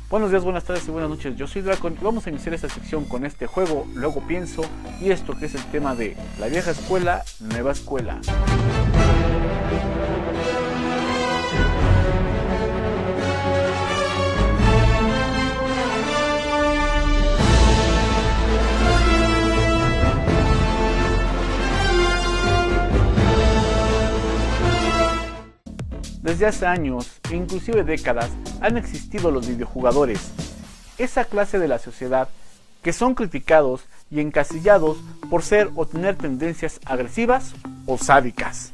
Buenos días, buenas tardes y buenas noches, yo soy Dracon y vamos a iniciar esta sección con este juego, luego pienso, y esto que es el tema de la vieja escuela, nueva escuela. Desde hace años, e inclusive décadas, han existido los videojugadores, esa clase de la sociedad que son criticados y encasillados por ser o tener tendencias agresivas o sádicas.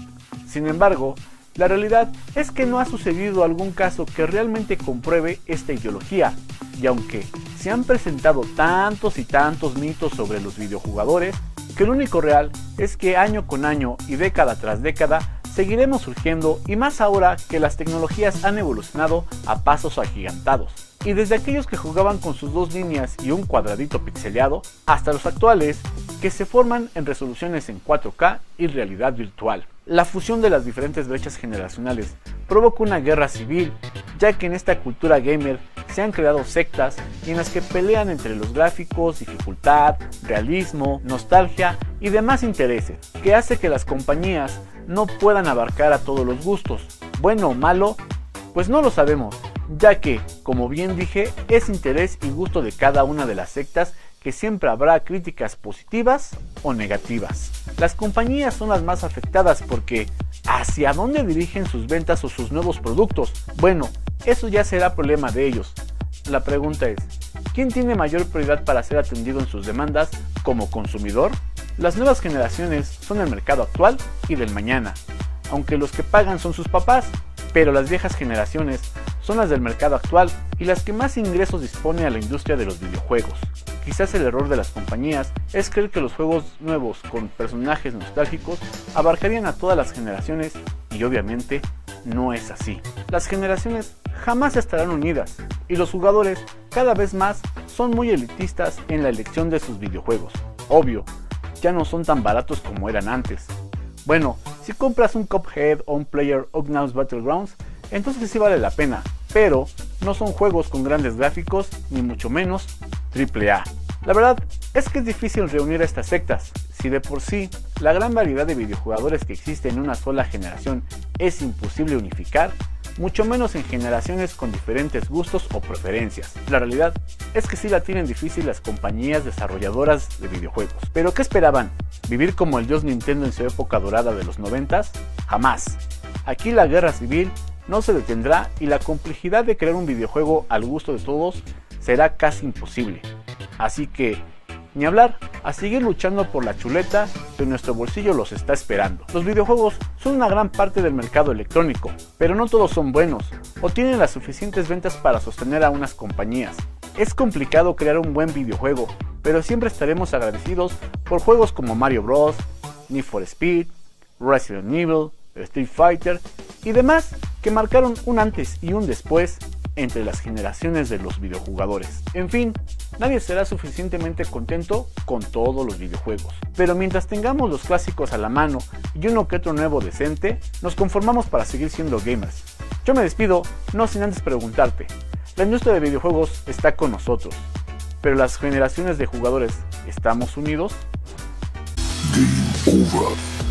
Sin embargo, la realidad es que no ha sucedido algún caso que realmente compruebe esta ideología, y aunque se han presentado tantos y tantos mitos sobre los videojugadores, que lo único real es que año con año y década tras década seguiremos surgiendo, y más ahora que las tecnologías han evolucionado a pasos agigantados. Y desde aquellos que jugaban con sus dos líneas y un cuadradito pixeleado, hasta los actuales que se forman en resoluciones en 4K y realidad virtual. La fusión de las diferentes brechas generacionales provoca una guerra civil, ya que en esta cultura gamer se han creado sectas en las que pelean entre los gráficos, dificultad, realismo, nostalgia y demás intereses, que hace que las compañías no puedan abarcar a todos los gustos. Bueno o malo, pues no lo sabemos, ya que, como bien dije, es interés y gusto de cada una de las sectas que siempre habrá críticas positivas o negativas. Las compañías son las más afectadas porque ¿hacia dónde dirigen sus ventas o sus nuevos productos? Bueno, eso ya será problema de ellos. La pregunta es, ¿quién tiene mayor prioridad para ser atendido en sus demandas como consumidor? Las nuevas generaciones son el mercado actual y del mañana, aunque los que pagan son sus papás, pero las viejas generaciones son las del mercado actual y las que más ingresos dispone a la industria de los videojuegos. Quizás el error de las compañías es creer que los juegos nuevos con personajes nostálgicos abarcarían a todas las generaciones, y obviamente no es así. Las generaciones jamás estarán unidas y los jugadores cada vez más son muy elitistas en la elección de sus videojuegos. Obvio, ya no son tan baratos como eran antes. Bueno, si compras un Cuphead o un PlayerUnknown's Battlegrounds, entonces sí vale la pena, pero no son juegos con grandes gráficos, ni mucho menos AAA. La verdad es que es difícil reunir a estas sectas. Si de por sí la gran variedad de videojugadores que existe en una sola generación es imposible unificar, mucho menos en generaciones con diferentes gustos o preferencias. La realidad es que sí la tienen difícil las compañías desarrolladoras de videojuegos. ¿Pero qué esperaban? ¿Vivir como el dios Nintendo en su época dorada de los 90s? Jamás. Aquí la guerra civil no se detendrá y la complejidad de crear un videojuego al gusto de todos será casi imposible. Así que, ni hablar, a seguir luchando por la chuleta que nuestro bolsillo los está esperando. Los videojuegos son una gran parte del mercado electrónico, pero no todos son buenos o tienen las suficientes ventas para sostener a unas compañías. Es complicado crear un buen videojuego, pero siempre estaremos agradecidos por juegos como Mario Bros, Need for Speed, Resident Evil, Street Fighter y demás que marcaron un antes y un después entre las generaciones de los videojugadores. En fin, nadie será suficientemente contento con todos los videojuegos, pero mientras tengamos los clásicos a la mano y uno que otro nuevo decente, nos conformamos para seguir siendo gamers. Yo me despido, no sin antes preguntarte, la industria de videojuegos está con nosotros, pero las generaciones de jugadores, ¿estamos unidos? Game over.